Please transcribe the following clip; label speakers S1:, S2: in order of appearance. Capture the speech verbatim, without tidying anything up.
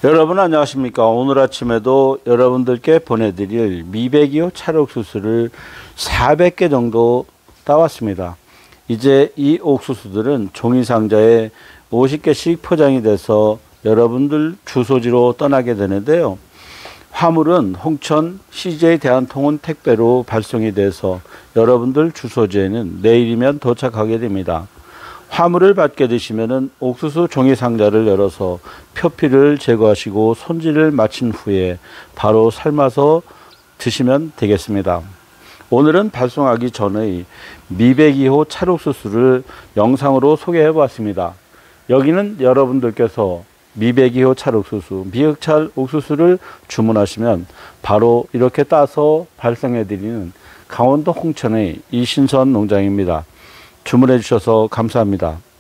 S1: 여러분 안녕하십니까. 오늘 아침에도 여러분들께 보내드릴 미백이호 찰옥수수를 사백 개 정도 따왔습니다. 이제 이 옥수수들은 종이상자에 오십 개씩 포장이 돼서 여러분들 주소지로 떠나게 되는데요. 화물은 홍천 씨제이 대한통운 택배로 발송이 돼서 여러분들 주소지에는 내일이면 도착하게 됩니다. 화물을 받게 되시면은 옥수수 종이 상자를 열어서 표피를 제거하시고 손질을 마친 후에 바로 삶아서 드시면 되겠습니다. 오늘은 발송하기 전의 미백이호 찰옥수수를 영상으로 소개해 보았습니다. 여기는 여러분들께서 미백이호 찰옥수수, 미흑찰 옥수수를 주문하시면 바로 이렇게 따서 발송해 드리는 강원도 홍천의 이신선 농장입니다. 주문해 주셔서 감사합니다.